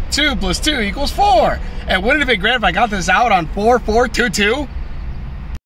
2 plus 2 equals 4. And wouldn't it have been great if I got this out on 4, 4, 2, 2?